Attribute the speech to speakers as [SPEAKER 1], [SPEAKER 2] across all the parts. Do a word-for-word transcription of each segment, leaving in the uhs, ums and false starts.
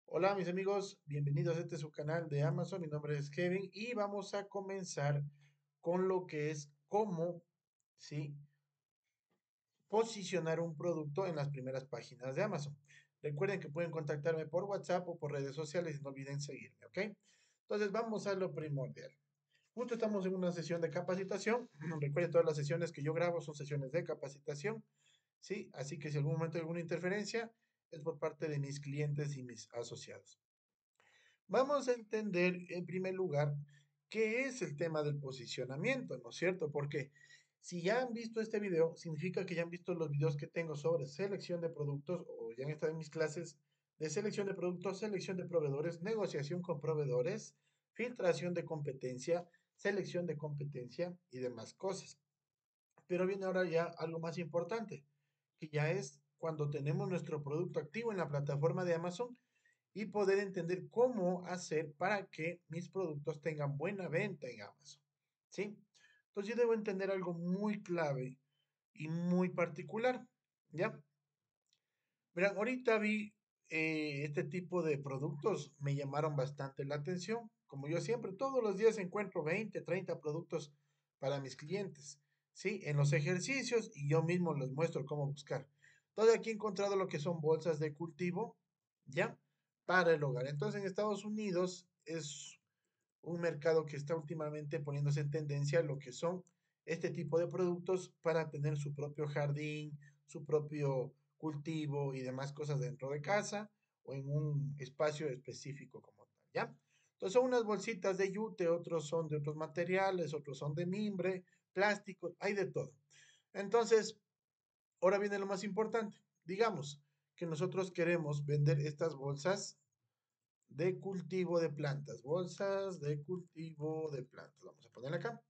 [SPEAKER 1] Hola mis amigos, bienvenidos a este su canal de Amazon. Mi nombre es Kevin y vamos a comenzar con lo que es cómo, ¿sí?, posicionar un producto en las primeras páginas de Amazon. Recuerden que pueden contactarme por WhatsApp o por redes sociales y no olviden seguirme, ¿ok? Entonces vamos a lo primordial. Justo estamos en una sesión de capacitación. Recuerden, todas las sesiones que yo grabo son sesiones de capacitación, ¿sí? Así que si en algún momento hay alguna interferencia, es por parte de mis clientes y mis asociados. Vamos a entender en primer lugar qué es el tema del posicionamiento, ¿no es cierto? Porque si ya han visto este video, significa que ya han visto los videos que tengo sobre selección de productos o ya han estado en mis clases de selección de productos, selección de proveedores, negociación con proveedores, filtración de competencia, selección de competencia y demás cosas. Pero viene ahora ya algo más importante, que ya es cuando tenemos nuestro producto activo en la plataforma de Amazon y poder entender cómo hacer para que mis productos tengan buena venta en Amazon, ¿sí? Entonces yo debo entender algo muy clave y muy particular, ¿ya? Verán, ahorita vi eh, este tipo de productos, me llamaron bastante la atención. Como yo siempre, todos los días encuentro veinte, treinta productos para mis clientes, ¿sí? En los ejercicios y yo mismo les muestro cómo buscar. Entonces aquí he encontrado lo que son bolsas de cultivo, ¿ya? Para el hogar. Entonces en Estados Unidos es un mercado que está últimamente poniéndose en tendencia lo que son este tipo de productos para tener su propio jardín, su propio cultivo y demás cosas dentro de casa o en un espacio específico como tal, ¿ya? Entonces son unas bolsitas de yute, otros son de otros materiales, otros son de mimbre, plástico, hay de todo. Entonces, ahora viene lo más importante. Digamos que nosotros queremos vender estas bolsas de cultivo de plantas, bolsas de cultivo de plantas. Vamos a poner acá.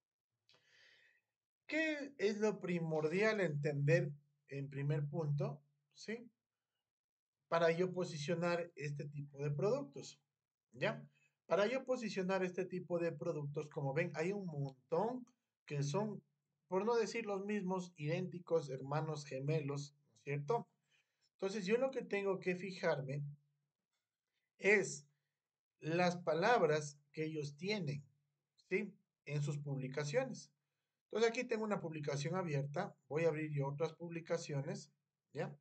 [SPEAKER 1] ¿Qué es lo primordial entender en primer punto? ¿Sí? Para yo posicionar este tipo de productos. ¿Ya? Para yo posicionar este tipo de productos, como ven, hay un montón que son, por no decir los mismos, idénticos, hermanos gemelos, ¿no es cierto? Entonces yo lo que tengo que fijarme es las palabras que ellos tienen, ¿sí? En sus publicaciones. Entonces aquí tengo una publicación abierta. Voy a abrir yo otras publicaciones, ¿ya?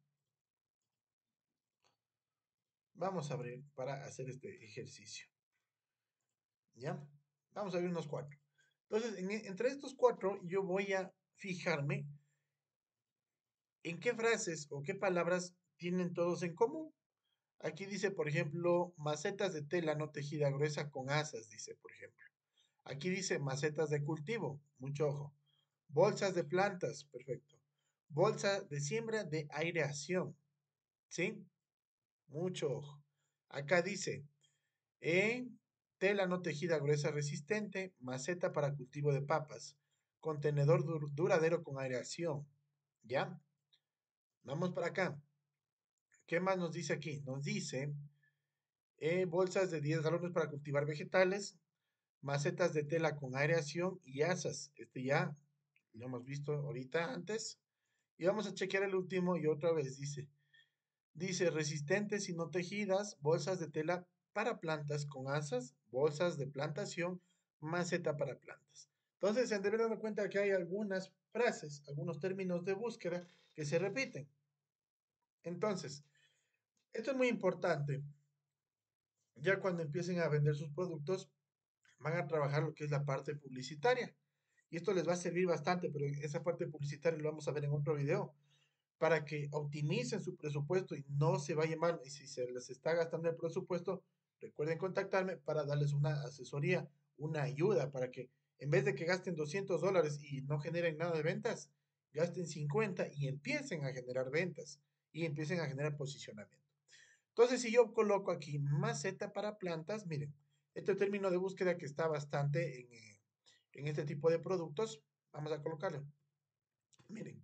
[SPEAKER 1] Vamos a abrir para hacer este ejercicio, ¿ya? Vamos a abrir unos cuatro. Entonces, en- entre estos cuatro, yo voy a fijarme en qué frases o qué palabras tienen todos en común. Aquí dice, por ejemplo, macetas de tela no tejida gruesa con asas, dice, por ejemplo. Aquí dice macetas de cultivo, mucho ojo. Bolsas de plantas, perfecto. Bolsa de siembra de aireación, ¿sí? Mucho ojo. Acá dice, eh, tela no tejida gruesa resistente, maceta para cultivo de papas, contenedor dur- duradero con aireación, ¿ya? Vamos para acá. ¿Qué más nos dice aquí? Nos dice, eh, bolsas de diez galones para cultivar vegetales, macetas de tela con aireación y asas. Este ya lo hemos visto ahorita antes. Y vamos a chequear el último y otra vez dice, dice resistentes y no tejidas, bolsas de tela para plantas con asas, bolsas de plantación, maceta para plantas. Entonces se deben dar cuenta que hay algunas frases, algunos términos de búsqueda que se repiten. Entonces, esto es muy importante. Ya cuando empiecen a vender sus productos, van a trabajar lo que es la parte publicitaria. Y esto les va a servir bastante, pero esa parte publicitaria lo vamos a ver en otro video, para que optimicen su presupuesto y no se vaya mal. Y si se les está gastando el presupuesto, recuerden contactarme para darles una asesoría, una ayuda, para que en vez de que gasten doscientos dólares y no generen nada de ventas, gasten cincuenta y empiecen a generar ventas y empiecen a generar posicionamiento. Entonces, si yo coloco aquí maceta para plantas, miren, este término de búsqueda que está bastante en, eh, en este tipo de productos, vamos a colocarlo. Miren,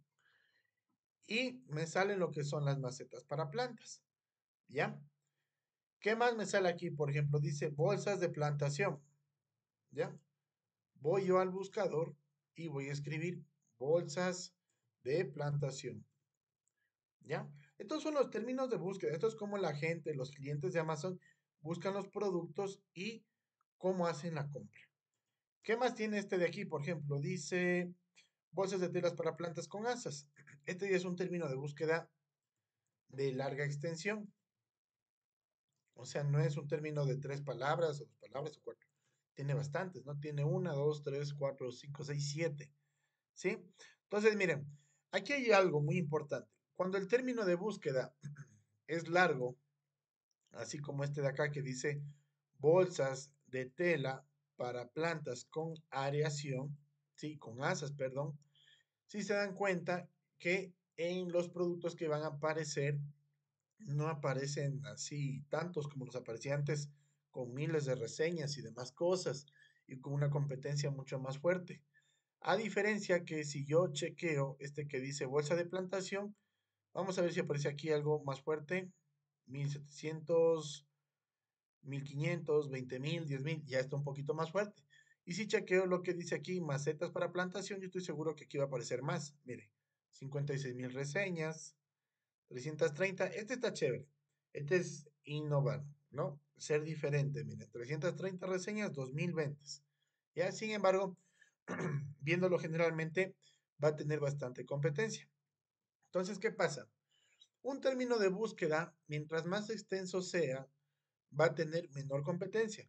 [SPEAKER 1] y me salen lo que son las macetas para plantas, ¿ya? ¿Qué más me sale aquí? Por ejemplo, dice bolsas de plantación, ¿ya? Voy yo al buscador y voy a escribir bolsas de plantación, ¿ya? Estos son los términos de búsqueda. Esto es como la gente, los clientes de Amazon buscan los productos y cómo hacen la compra. ¿Qué más tiene este de aquí? Por ejemplo, dice bolsas de telas para plantas con asas. Este ya es un término de búsqueda de larga extensión. O sea, no es un término de tres palabras o dos palabras o cuatro. Tiene bastantes, ¿no? Tiene una, dos, tres, cuatro, cinco, seis, siete. ¿Sí? Entonces, miren, aquí hay algo muy importante. Cuando el término de búsqueda es largo, así como este de acá que dice bolsas de tela para plantas con areación, ¿sí? Con asas, perdón. Si se dan cuenta que en los productos que van a aparecer no aparecen así tantos como los aparecía antes, con miles de reseñas y demás cosas, y con una competencia mucho más fuerte. A diferencia que si yo chequeo este que dice bolsa de plantación, vamos a ver si aparece aquí algo más fuerte, mil setecientos, mil quinientos, veinte mil, diez mil, ya está un poquito más fuerte. Y si chequeo lo que dice aquí, macetas para plantación, yo estoy seguro que aquí va a aparecer más. Mire, cincuenta y seis mil reseñas, trescientos treinta, este está chévere. Este es innovar, ¿no? Ser diferente, miren, trescientos treinta reseñas, dos mil ventas. Ya, sin embargo, viéndolo generalmente, va a tener bastante competencia. Entonces, ¿qué pasa? Un término de búsqueda, mientras más extenso sea, va a tener menor competencia.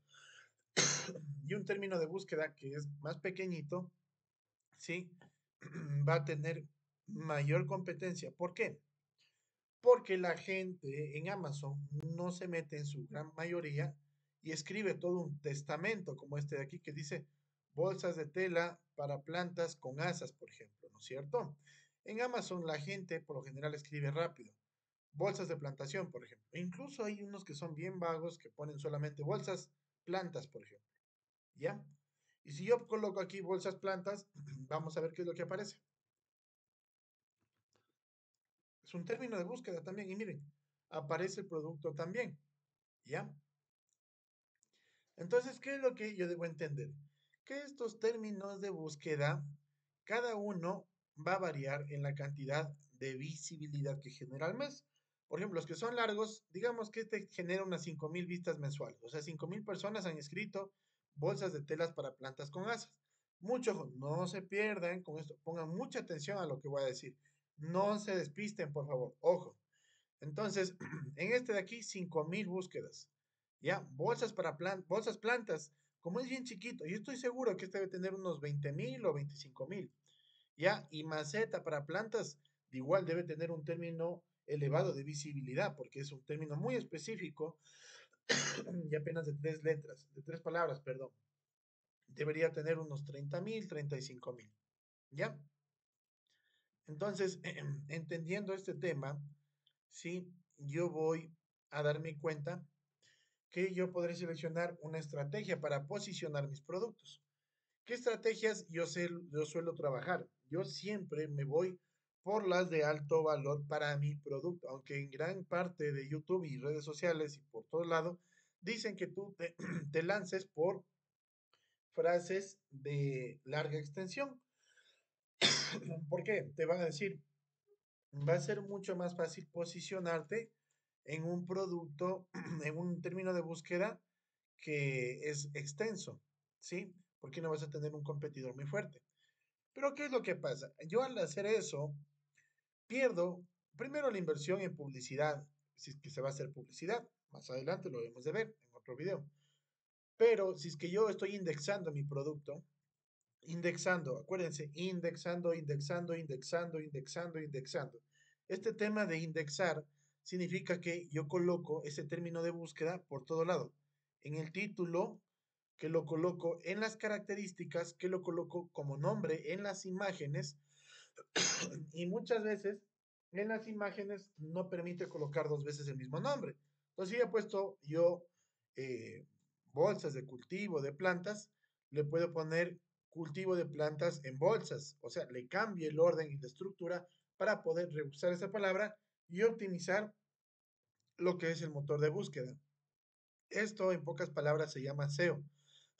[SPEAKER 1] Y un término de búsqueda que es más pequeñito, ¿sí? Va a tener mayor competencia. ¿Por qué? Porque la gente en Amazon no se mete en su gran mayoría y escribe todo un testamento como este de aquí que dice bolsas de tela para plantas con asas, por ejemplo, ¿no es cierto? En Amazon la gente por lo general escribe rápido. Bolsas de plantación, por ejemplo. E incluso hay unos que son bien vagos que ponen solamente bolsas, plantas, por ejemplo. ¿Ya? Y si yo coloco aquí bolsas, plantas, vamos a ver qué es lo que aparece. Es un término de búsqueda también. Y miren, aparece el producto también. ¿Ya? Entonces, ¿qué es lo que yo debo entender? Que estos términos de búsqueda, cada uno va a variar en la cantidad de visibilidad que genera al mes. Por ejemplo, los que son largos, digamos que este genera unas cinco mil vistas mensuales. O sea, cinco mil personas han escrito bolsas de telas para plantas con asas. Mucho ojo, no se pierdan con esto. Pongan mucha atención a lo que voy a decir. No se despisten, por favor. Ojo. Entonces, en este de aquí, cinco mil búsquedas. ¿Ya? Bolsas para plan bolsas plantas. Como es bien chiquito, yo estoy seguro que este debe tener unos veinte mil o veinticinco mil. ¿Ya? Y maceta para plantas, igual debe tener un término elevado de visibilidad, porque es un término muy específico y apenas de tres letras, de tres palabras, perdón. Debería tener unos treinta mil, treinta y cinco mil. ¿Ya? Entonces, entendiendo este tema, sí, yo voy a darme cuenta que yo podré seleccionar una estrategia para posicionar mis productos. ¿Qué estrategias yo, sé, yo suelo trabajar? Yo siempre me voy por las de alto valor para mi producto, aunque en gran parte de YouTube y redes sociales y por todos lados dicen que tú te, te lances por frases de larga extensión. ¿Por qué? Te van a decir, va a ser mucho más fácil posicionarte en un producto, en un término de búsqueda que es extenso, ¿sí? Porque no vas a tener un competidor muy fuerte. Pero ¿qué es lo que pasa? Yo al hacer eso, pierdo primero la inversión en publicidad, si es que se va a hacer publicidad. Más adelante lo debemos de ver en otro video. Pero si es que yo estoy indexando mi producto, indexando, acuérdense, indexando, indexando, indexando, indexando, indexando. Este tema de indexar significa que yo coloco ese término de búsqueda por todo lado. En el título, que lo coloco en las características, que lo coloco como nombre en las imágenes y muchas veces en las imágenes no permite colocar dos veces el mismo nombre. Entonces, si he puesto yo eh, bolsas de cultivo de plantas, le puedo poner cultivo de plantas en bolsas. O sea, le cambio el orden y la estructura para poder reusar esa palabra y optimizar lo que es el motor de búsqueda. Esto, en pocas palabras, se llama S E O.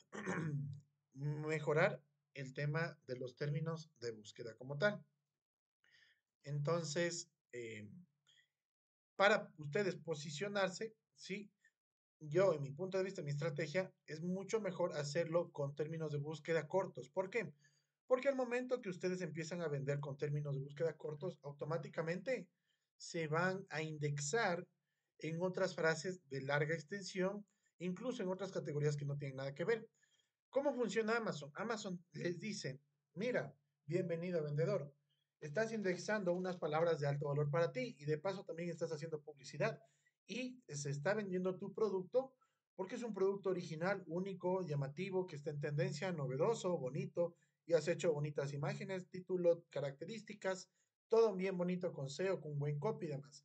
[SPEAKER 1] Mejorar el tema de los términos de búsqueda como tal. Entonces, eh, para ustedes posicionarse, ¿sí? Yo, en mi punto de vista, mi estrategia es mucho mejor hacerlo con términos de búsqueda cortos. ¿Por qué? Porque al momento que ustedes empiezan a vender con términos de búsqueda cortos, automáticamente se van a indexar en otras frases de larga extensión, incluso en otras categorías que no tienen nada que ver. ¿Cómo funciona Amazon? Amazon les dice, mira, bienvenido vendedor, estás indexando unas palabras de alto valor para ti y de paso también estás haciendo publicidad y se está vendiendo tu producto porque es un producto original, único, llamativo, que está en tendencia, novedoso, bonito y has hecho bonitas imágenes, título, características, todo bien bonito con S E O, con buen copy y demás.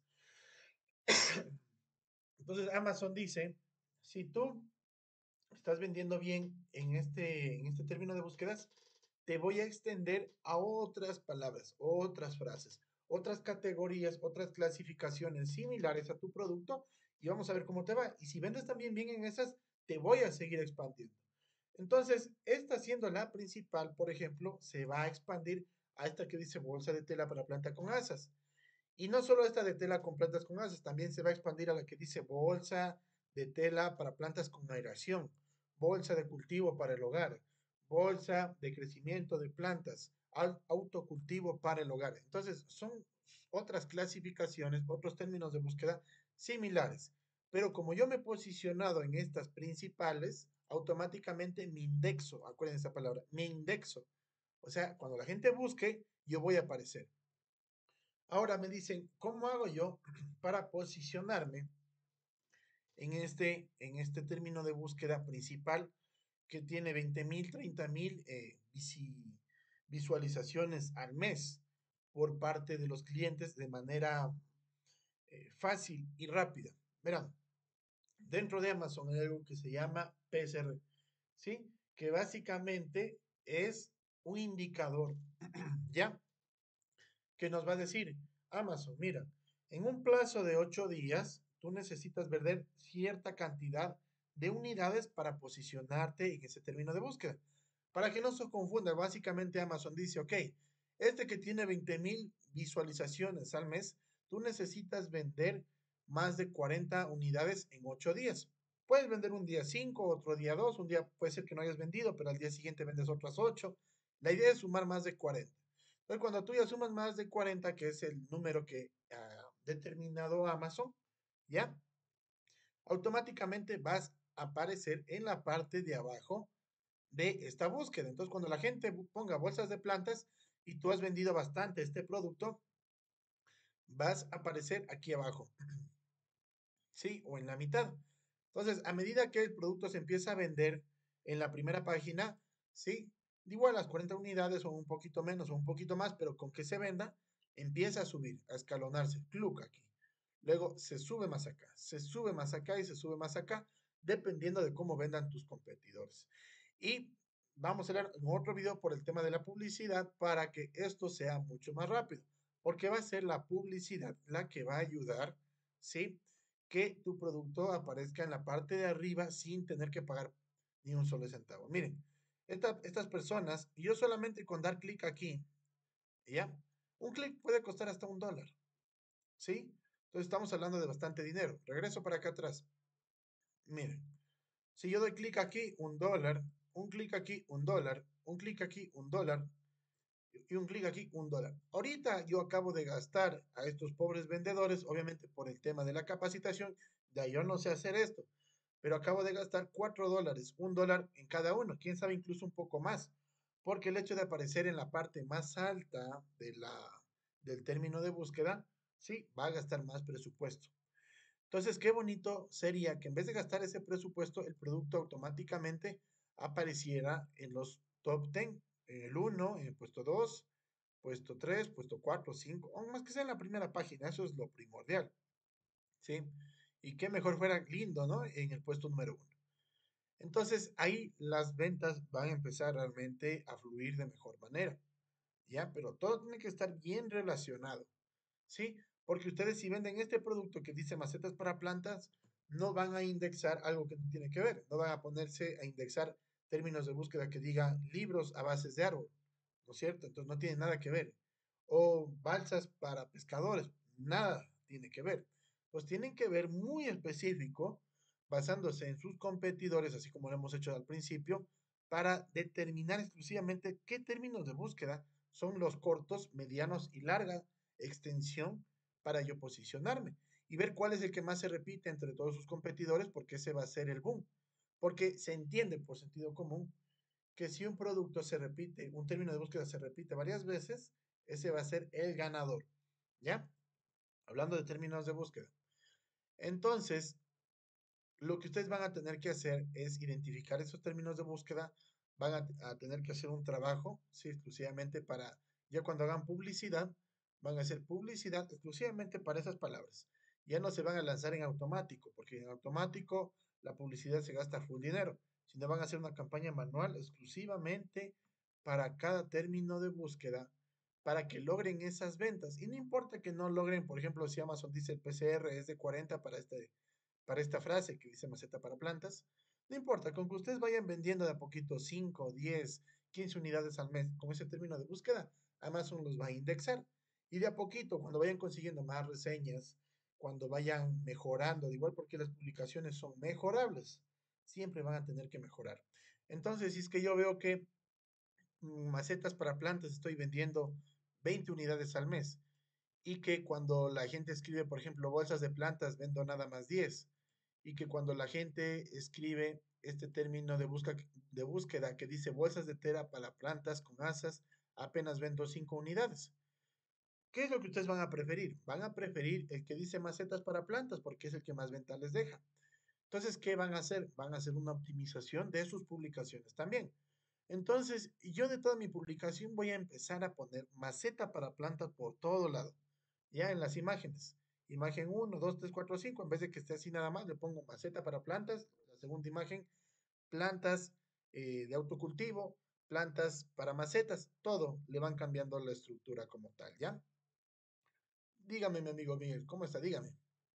[SPEAKER 1] Entonces Amazon dice, si tú estás vendiendo bien en este, en este término de búsquedas, te voy a extender a otras palabras, otras frases, otras categorías, otras clasificaciones similares a tu producto y vamos a ver cómo te va. Y si vendes también bien en esas, te voy a seguir expandiendo. Entonces, esta siendo la principal, por ejemplo, se va a expandir a esta que dice bolsa de tela para planta con asas. Y no solo esta de tela con plantas con asas, también se va a expandir a la que dice bolsa de tela para plantas con aeración, bolsa de cultivo para el hogar, bolsa de crecimiento de plantas, autocultivo para el hogar. Entonces, son otras clasificaciones, otros términos de búsqueda similares. Pero como yo me he posicionado en estas principales, automáticamente me indexo, acuérdense esa palabra, me indexo. O sea, cuando la gente busque, yo voy a aparecer. Ahora me dicen, ¿cómo hago yo para posicionarme en este, en este término de búsqueda principal que tiene veinte mil, treinta mil eh, visualizaciones al mes por parte de los clientes de manera eh, fácil y rápida? Verán, dentro de Amazon hay algo que se llama P S R, ¿sí? Que básicamente es un indicador, ¿ya? Que nos va a decir, Amazon, mira, en un plazo de ocho días, tú necesitas vender cierta cantidad de unidades para posicionarte en ese término de búsqueda. Para que no se confunda, básicamente Amazon dice, ok, este que tiene veinte mil visualizaciones al mes, tú necesitas vender más de cuarenta unidades en ocho días. Puedes vender un día cinco, otro día dos, un día puede ser que no hayas vendido, pero al día siguiente vendes otras ocho. La idea es sumar más de cuarenta. Entonces, cuando tú ya sumas más de cuarenta, que es el número que ha uh, determinado Amazon, ¿ya? Automáticamente vas a aparecer en la parte de abajo de esta búsqueda. Entonces, cuando la gente ponga bolsas de plantas y tú has vendido bastante este producto, vas a aparecer aquí abajo, ¿sí? O en la mitad. Entonces, a medida que el producto se empieza a vender en la primera página, ¿sí? Igual las cuarenta unidades o un poquito menos o un poquito más, pero con que se venda, empieza a subir, a escalonarse. Cluc aquí. Luego se sube más acá, se sube más acá y se sube más acá, dependiendo de cómo vendan tus competidores. Y vamos a hablar en otro video por el tema de la publicidad para que esto sea mucho más rápido, porque va a ser la publicidad la que va a ayudar, ¿sí? Que tu producto aparezca en la parte de arriba sin tener que pagar ni un solo centavo. Miren, esta, estas personas, yo solamente con dar clic aquí, ¿ya? Un clic puede costar hasta un dólar, ¿sí? Entonces estamos hablando de bastante dinero. Regreso para acá atrás. Miren, si yo doy clic aquí, un dólar, un clic aquí, un dólar, un clic aquí, un dólar, y un clic aquí, un dólar. Ahorita yo acabo de gastar a estos pobres vendedores, obviamente por el tema de la capacitación, ya yo no sé hacer esto, pero acabo de gastar cuatro dólares, un dólar en cada uno, quién sabe incluso un poco más, porque el hecho de aparecer en la parte más alta de la, del término de búsqueda, sí, va a gastar más presupuesto. Entonces, qué bonito sería que en vez de gastar ese presupuesto, el producto automáticamente apareciera en los top diez, en el uno, en el puesto dos, puesto tres, puesto cuatro, cinco, o más que sea en la primera página, eso es lo primordial, ¿sí? Y qué mejor fuera lindo, ¿no? En el puesto número uno. Entonces, ahí las ventas van a empezar realmente a fluir de mejor manera, ¿ya? Pero todo tiene que estar bien relacionado, ¿sí? Porque ustedes si venden este producto que dice macetas para plantas, no van a indexar algo que no tiene que ver, no van a ponerse a indexar términos de búsqueda que diga libros a bases de árbol, ¿no es cierto? Entonces no tiene nada que ver. O balsas para pescadores, nada tiene que ver. pues tienen que ver muy específico, basándose en sus competidores, así como lo hemos hecho al principio, para determinar exclusivamente qué términos de búsqueda son los cortos, medianos y larga extensión para yo posicionarme y ver cuál es el que más se repite entre todos sus competidores, porque ese va a ser el boom. Porque se entiende por sentido común que si un producto se repite, un término de búsqueda se repite varias veces, ese va a ser el ganador. ¿Ya? Hablando de términos de búsqueda. Entonces, lo que ustedes van a tener que hacer es identificar esos términos de búsqueda, van a, a tener que hacer un trabajo, sí, exclusivamente para, ya cuando hagan publicidad, van a hacer publicidad exclusivamente para esas palabras. Ya no se van a lanzar en automático, porque en automático la publicidad se gasta full dinero, sino van a hacer una campaña manual exclusivamente para cada término de búsqueda para que logren esas ventas. Y no importa que no logren, por ejemplo, si Amazon dice el P C R es de cuarenta para este para esta frase que dice maceta para plantas, no importa, con que ustedes vayan vendiendo de a poquito cinco, diez, quince unidades al mes con ese término de búsqueda, Amazon los va a indexar. Y de a poquito, cuando vayan consiguiendo más reseñas, cuando vayan mejorando, de igual porque las publicaciones son mejorables, siempre van a tener que mejorar. Entonces, si es que yo veo que mm, macetas para plantas estoy vendiendo veinte unidades al mes y que cuando la gente escribe, por ejemplo, bolsas de plantas, vendo nada más diez y que cuando la gente escribe este término de, busca, de búsqueda que dice bolsas de tela para plantas con asas, apenas vendo cinco unidades. ¿Qué es lo que ustedes van a preferir? Van a preferir el que dice macetas para plantas porque es el que más venta les deja. Entonces, ¿qué van a hacer? Van a hacer una optimización de sus publicaciones también. Entonces, yo de toda mi publicación voy a empezar a poner maceta para plantas por todo lado, ya en las imágenes. Imagen uno, dos, tres, cuatro, cinco, en vez de que esté así nada más, le pongo maceta para plantas. La segunda imagen, plantas eh, de autocultivo, plantas para macetas, todo le van cambiando la estructura como tal, ¿ya? Dígame, mi amigo Miguel, ¿cómo está? Dígame.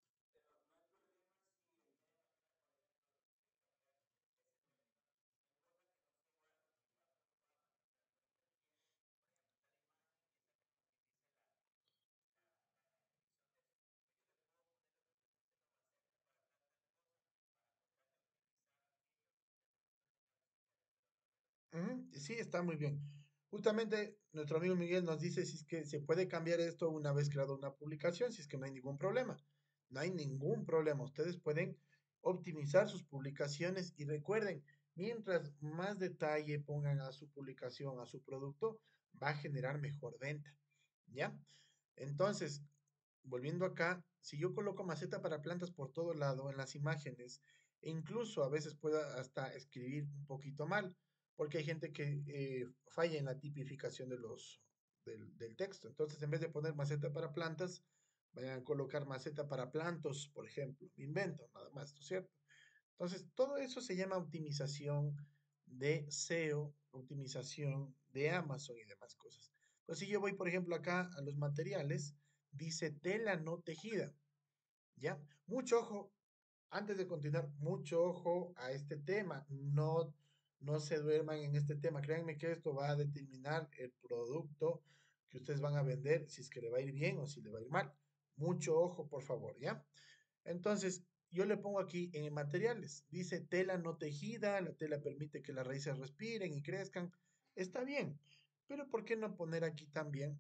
[SPEAKER 1] Ujú, sí, está muy bien. Justamente nuestro amigo Miguel nos dice si es que se puede cambiar esto una vez creado una publicación, si es que no hay ningún problema. No hay ningún problema. Ustedes pueden optimizar sus publicaciones y recuerden, mientras más detalle pongan a su publicación, a su producto, va a generar mejor venta. ¿Ya? Entonces, volviendo acá, si yo coloco maceta para plantas por todo lado en las imágenes, e incluso a veces puedo hasta escribir un poquito mal, porque hay gente que eh, falla en la tipificación de los, del, del texto. Entonces, en vez de poner maceta para plantas, vayan a colocar maceta para plantos, por ejemplo. Me invento, nada más, ¿no es cierto? Entonces, todo eso se llama optimización de S E O, optimización de Amazon y demás cosas. Entonces, si yo voy, por ejemplo, acá a los materiales, dice tela no tejida, ¿ya? Mucho ojo, antes de continuar, mucho ojo a este tema. No, no se duerman en este tema. Créanme que esto va a determinar el producto que ustedes van a vender, si es que le va a ir bien o si le va a ir mal. Mucho ojo, por favor, ¿ya? Entonces, yo le pongo aquí en materiales, dice tela no tejida, la tela permite que las raíces respiren y crezcan. Está bien, pero ¿por qué no poner aquí también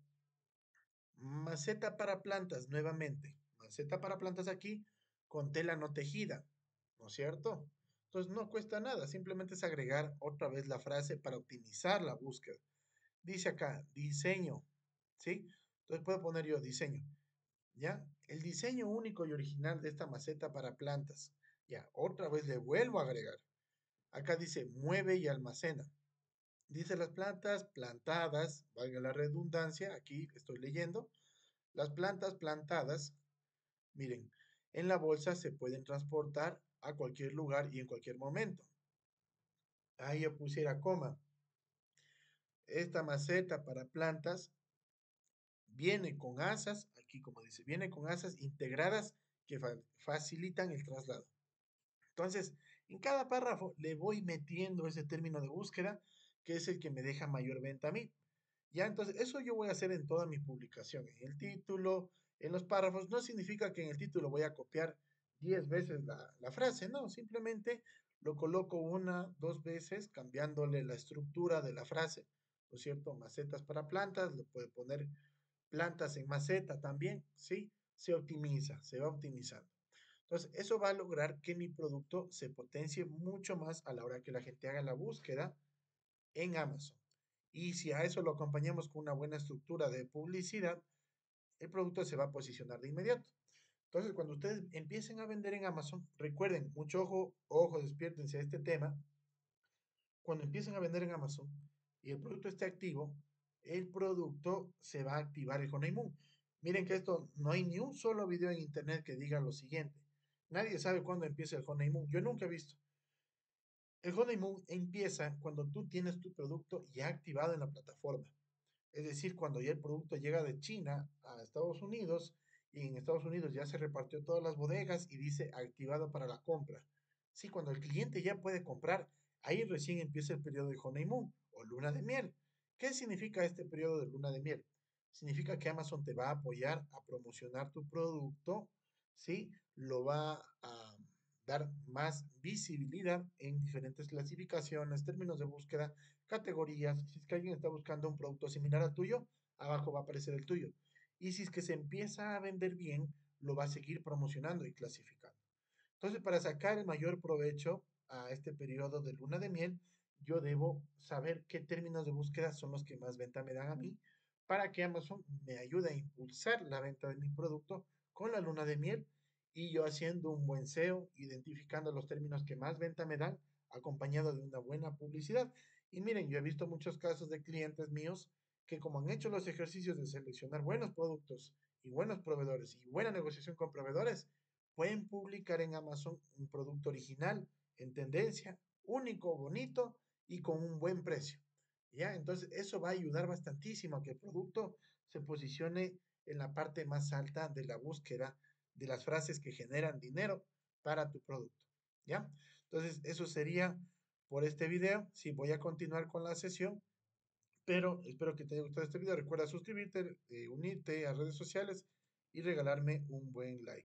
[SPEAKER 1] maceta para plantas nuevamente? Maceta para plantas aquí con tela no tejida, ¿no es cierto? Entonces no cuesta nada, simplemente es agregar otra vez la frase para optimizar la búsqueda. Dice acá, diseño, ¿sí? Entonces puedo poner yo diseño. ¿Ya? El diseño único y original de esta maceta para plantas. Ya, otra vez le vuelvo a agregar. Acá dice mueve y almacena. Dice las plantas plantadas, valga la redundancia, aquí estoy leyendo. Las plantas plantadas, miren, en la bolsa se pueden transportar a cualquier lugar y en cualquier momento. Ahí yo pusiera coma. Esta maceta para plantas viene con asas, aquí como dice, viene con asas integradas que fa facilitan el traslado. Entonces, en cada párrafo le voy metiendo ese término de búsqueda que es el que me deja mayor venta a mí. Ya, entonces, eso yo voy a hacer en toda mi publicación, en el título, en los párrafos, no significa que en el título voy a copiar diez veces la, la frase, no, simplemente lo coloco una, dos veces, cambiándole la estructura de la frase, ¿no es cierto? Macetas para plantas, lo puede poner plantas en maceta también, ¿sí? Se optimiza, se va optimizando. Entonces, eso va a lograr que mi producto se potencie mucho más a la hora que la gente haga la búsqueda en Amazon. Y si a eso lo acompañamos con una buena estructura de publicidad, el producto se va a posicionar de inmediato. Entonces, cuando ustedes empiecen a vender en Amazon, recuerden, mucho ojo, ojo, despiértense a este tema. Cuando empiecen a vender en Amazon y el producto esté activo, el producto se va a activar el honeymoon. Miren que esto no hay ni un solo video en internet que diga lo siguiente. Nadie sabe cuándo empieza el honeymoon. Yo nunca he visto. El honeymoon empieza cuando tú tienes tu producto ya activado en la plataforma. Es decir, cuando ya el producto llega de China a Estados Unidos y en Estados Unidos ya se repartió todas las bodegas y dice activado para la compra. Sí, cuando el cliente ya puede comprar, ahí recién empieza el periodo de honeymoon o luna de miel. ¿Qué significa este periodo de luna de miel? Significa que Amazon te va a apoyar a promocionar tu producto, ¿sí? Lo va a dar más visibilidad en diferentes clasificaciones, términos de búsqueda, categorías. Si es que alguien está buscando un producto similar al tuyo, abajo va a aparecer el tuyo. Y si es que se empieza a vender bien, lo va a seguir promocionando y clasificando. Entonces, para sacar el mayor provecho a este periodo de luna de miel, yo debo saber qué términos de búsqueda son los que más venta me dan a mí para que Amazon me ayude a impulsar la venta de mi producto con la luna de miel y yo haciendo un buen S E O, identificando los términos que más venta me dan, acompañado de una buena publicidad. Y miren, yo he visto muchos casos de clientes míos que como han hecho los ejercicios de seleccionar buenos productos y buenos proveedores y buena negociación con proveedores, pueden publicar en Amazon un producto original, en tendencia, único, bonito y con un buen precio. ¿Ya? Entonces, eso va a ayudar bastantísimo a que el producto se posicione en la parte más alta de la búsqueda de las frases que generan dinero para tu producto. ¿Ya? Entonces, eso sería por este video. Sí, voy a continuar con la sesión, pero espero que te haya gustado este video. Recuerda suscribirte, eh, unirte a redes sociales y regalarme un buen like.